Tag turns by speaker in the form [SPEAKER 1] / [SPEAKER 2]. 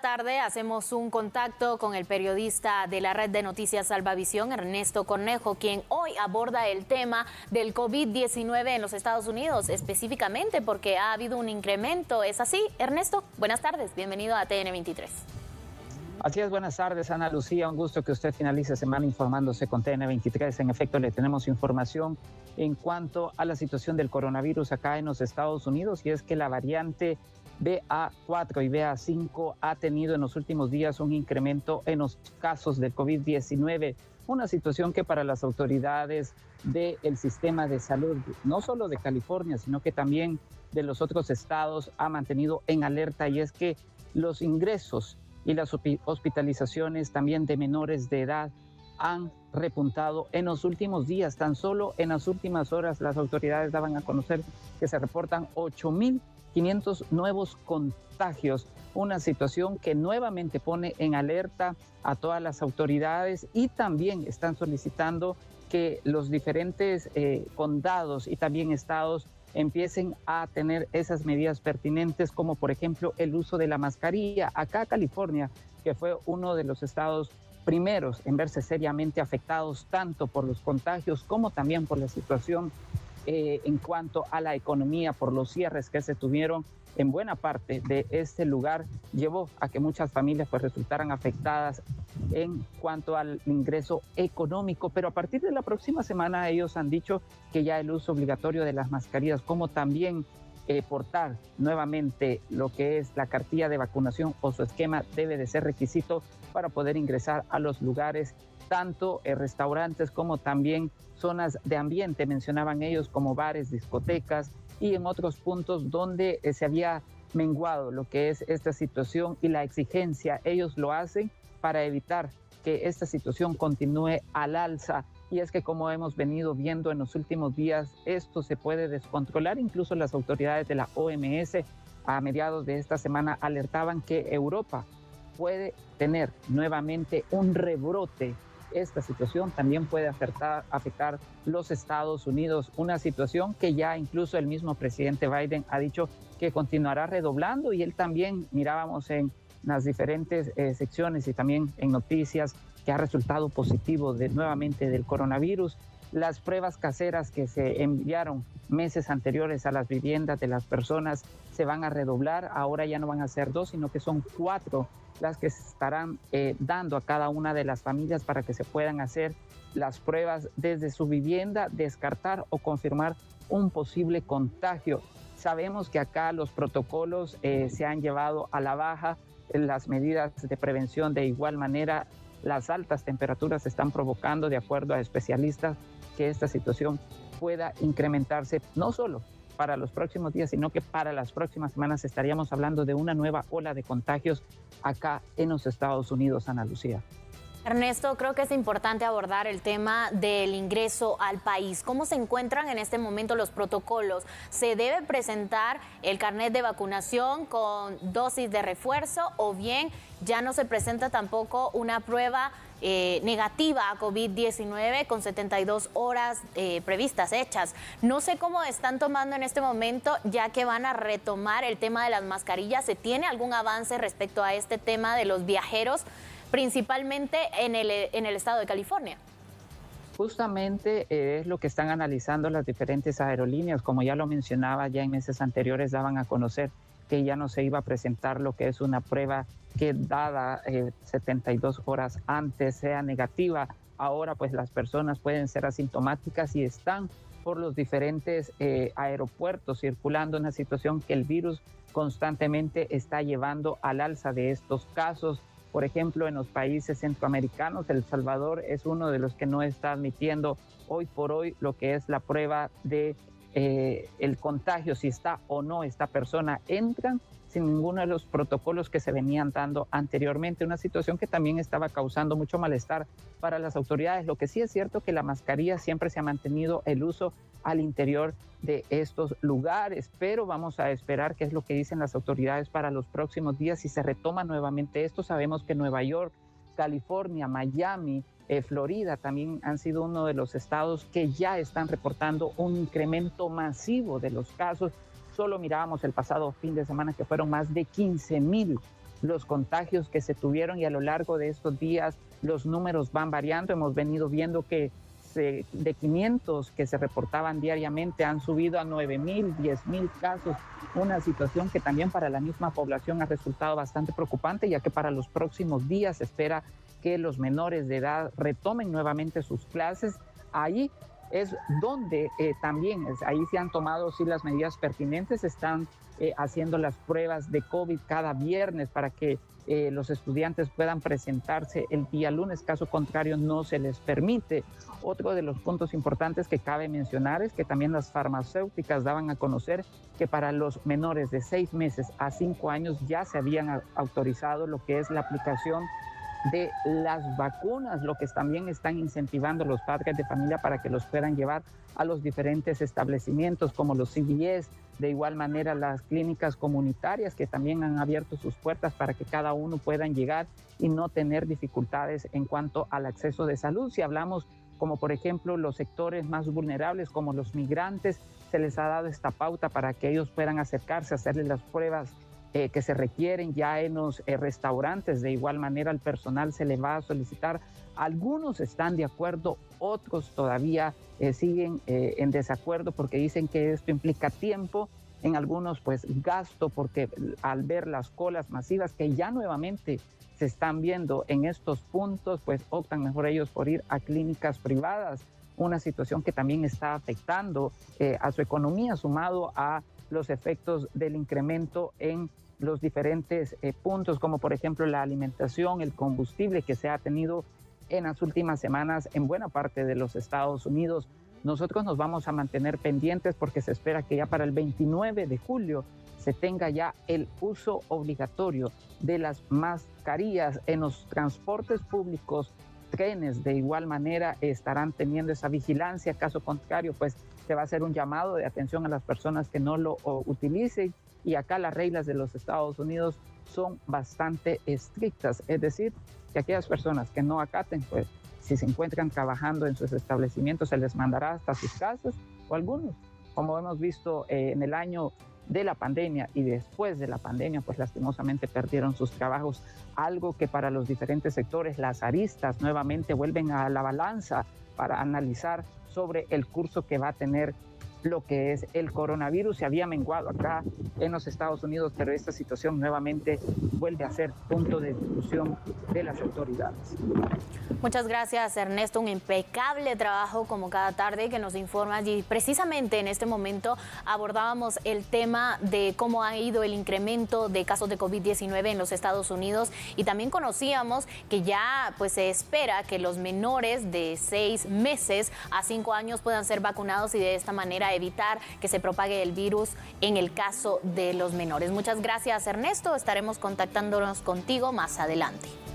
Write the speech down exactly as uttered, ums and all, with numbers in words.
[SPEAKER 1] tarde hacemos un contacto con el periodista de la red de noticias Salvavisión, Ernesto Cornejo, quien hoy aborda el tema del COVID diecinueve en los Estados Unidos, específicamente porque ha habido un incremento. ¿Es así, Ernesto? Buenas tardes, bienvenido a T N veintitrés.
[SPEAKER 2] Así es, buenas tardes, Ana Lucía. Un gusto que usted finalice semana informándose con T N veintitrés. En efecto, le tenemos información en cuanto a la situación del coronavirus acá en los Estados Unidos, y es que la variante B A cuatro y B A cinco ha tenido en los últimos días un incremento en los casos del COVID diecinueve, una situación que para las autoridades del sistema de salud, no solo de California, sino que también de los otros estados, ha mantenido en alerta, y es que los ingresos y las hospitalizaciones también de menores de edad han repuntado en los últimos días. Tan solo en las últimas horas las autoridades daban a conocer que se reportan ocho mil quinientos nuevos contagios, una situación que nuevamente pone en alerta a todas las autoridades, y también están solicitando que los diferentes eh, condados y también estados empiecen a tener esas medidas pertinentes, como por ejemplo el uso de la mascarilla. Acá California, que fue uno de los estados primeros en verse seriamente afectados tanto por los contagios como también por la situación eh, en cuanto a la economía, por los cierres que se tuvieron en buena parte de este lugar, llevó a que muchas familias pues resultaran afectadas en cuanto al ingreso económico. Pero a partir de la próxima semana ellos han dicho que ya el uso obligatorio de las mascarillas, como también eh, portar nuevamente lo que es la cartilla de vacunación o su esquema, debe de ser requisito para poder ingresar a los lugares, tanto en restaurantes como también zonas de ambiente, mencionaban ellos, como bares, discotecas y en otros puntos donde eh, se había menguado lo que es esta situación y la exigencia. Ellos lo hacen para evitar que esta situación continúe al alza, y es que, como hemos venido viendo en los últimos días, esto se puede descontrolar. Incluso las autoridades de la O M S a mediados de esta semana alertaban que Europa puede tener nuevamente un rebrote. Esta situación también puede afectar, afectar los Estados Unidos, una situación que ya incluso el mismo presidente Biden ha dicho que continuará redoblando, y él también, mirábamos en las diferentes eh, secciones y también en noticias, que ha resultado positivo de, nuevamente del coronavirus. Las pruebas caseras que se enviaron meses anteriores a las viviendas de las personas se van a redoblar. Ahora ya no van a ser dos, sino que son cuatro las que se estarán eh, dando a cada una de las familias para que se puedan hacer las pruebas desde su vivienda, descartar o confirmar un posible contagio. Sabemos que acá los protocolos eh, se han llevado a la baja, las medidas de prevención de igual manera. Las altas temperaturas están provocando, de acuerdo a especialistas, que esta situación pueda incrementarse, no solo para los próximos días, sino que para las próximas semanas estaríamos hablando de una nueva ola de contagios acá en los Estados Unidos, Ana Lucía.
[SPEAKER 1] Ernesto, creo que es importante abordar el tema del ingreso al país. ¿Cómo se encuentran en este momento los protocolos? ¿Se debe presentar el carnet de vacunación con dosis de refuerzo, o bien ya no se presenta tampoco una prueba eh, negativa a COVID diecinueve con setenta y dos horas eh, previstas, hechas? No sé cómo están tomando en este momento, ya que van a retomar el tema de las mascarillas. ¿Se tiene algún avance respecto a este tema de los viajeros, principalmente en el, en el estado de California?
[SPEAKER 2] Justamente eh, es lo que están analizando las diferentes aerolíneas. Como ya lo mencionaba, ya en meses anteriores daban a conocer que ya no se iba a presentar lo que es una prueba que, dada eh, setenta y dos horas antes, sea negativa. Ahora pues las personas pueden ser asintomáticas y están por los diferentes eh, aeropuertos circulando, una situación que el virus constantemente está llevando al alza de estos casos. Por ejemplo, en los países centroamericanos, El Salvador es uno de los que no está admitiendo hoy por hoy lo que es la prueba de eh, el contagio, si está o no esta persona. Entran sin ninguno de los protocolos que se venían dando anteriormente, una situación que también estaba causando mucho malestar para las autoridades. Lo que sí es cierto que la mascarilla siempre se ha mantenido el uso al interior de estos lugares, pero vamos a esperar qué es lo que dicen las autoridades para los próximos días, si se retoma nuevamente esto. Sabemos que Nueva York, California, Miami, eh, Florida también han sido uno de los estados que ya están reportando un incremento masivo de los casos. Solo mirábamos el pasado fin de semana que fueron más de quince mil los contagios que se tuvieron y a lo largo de estos días los números van variando. Hemos venido viendo que se, de quinientos que se reportaban diariamente han subido a nueve mil, diez mil casos, una situación que también para la misma población ha resultado bastante preocupante, ya que para los próximos días se espera que los menores de edad retomen nuevamente sus clases. Ahí es donde eh, también, es, ahí se han tomado sí las medidas pertinentes, están eh, haciendo las pruebas de COVID cada viernes para que eh, los estudiantes puedan presentarse el día lunes, caso contrario no se les permite. Otro de los puntos importantes que cabe mencionar es que también las farmacéuticas daban a conocer que para los menores de seis meses a cinco años ya se habían autorizado lo que es la aplicación de las vacunas, lo que también están incentivando los padres de familia para que los puedan llevar a los diferentes establecimientos como los C V S, de igual manera las clínicas comunitarias que también han abierto sus puertas para que cada uno puedan llegar y no tener dificultades en cuanto al acceso de salud. Si hablamos como por ejemplo los sectores más vulnerables como los migrantes, se les ha dado esta pauta para que ellos puedan acercarse a hacerles las pruebas Eh, que se requieren ya en los eh, restaurantes. De igual manera al personal se le va a solicitar. Algunos están de acuerdo, otros todavía eh, siguen eh, en desacuerdo porque dicen que esto implica tiempo, en algunos pues gasto, porque al ver las colas masivas que ya nuevamente se están viendo en estos puntos, pues optan mejor ellos por ir a clínicas privadas, una situación que también está afectando eh, a su economía, sumado a los efectos del incremento en los diferentes eh, puntos, como por ejemplo la alimentación, el combustible que se ha tenido en las últimas semanas en buena parte de los Estados Unidos. Nosotros nos vamos a mantener pendientes porque se espera que ya para el veintinueve de julio se tenga ya el uso obligatorio de las mascarillas en los transportes públicos. Trenes de igual manera estarán teniendo esa vigilancia, caso contrario pues se va a hacer un llamado de atención a las personas que no lo utilicen, y acá las reglas de los Estados Unidos son bastante estrictas, es decir, que aquellas personas que no acaten, pues si se encuentran trabajando en sus establecimientos se les mandará hasta sus casas, o algunos, como hemos visto eh, en el año de la pandemia y después de la pandemia, pues lastimosamente perdieron sus trabajos, algo que para los diferentes sectores, las aristas nuevamente vuelven a la balanza para analizar sobre el curso que va a tener lo que es el coronavirus. Se había menguado acá en los Estados Unidos, pero esta situación nuevamente vuelve a ser punto de discusión de las autoridades.
[SPEAKER 1] Muchas gracias, Ernesto. Un impecable trabajo como cada tarde que nos informas, y precisamente en este momento abordábamos el tema de cómo ha ido el incremento de casos de COVID diecinueve en los Estados Unidos, y también conocíamos que ya pues se espera que los menores de seis meses a cinco años puedan ser vacunados y de esta manera evitar que se propague el virus en el caso de los menores. Muchas gracias, Ernesto. Estaremos contactándonos contigo más adelante.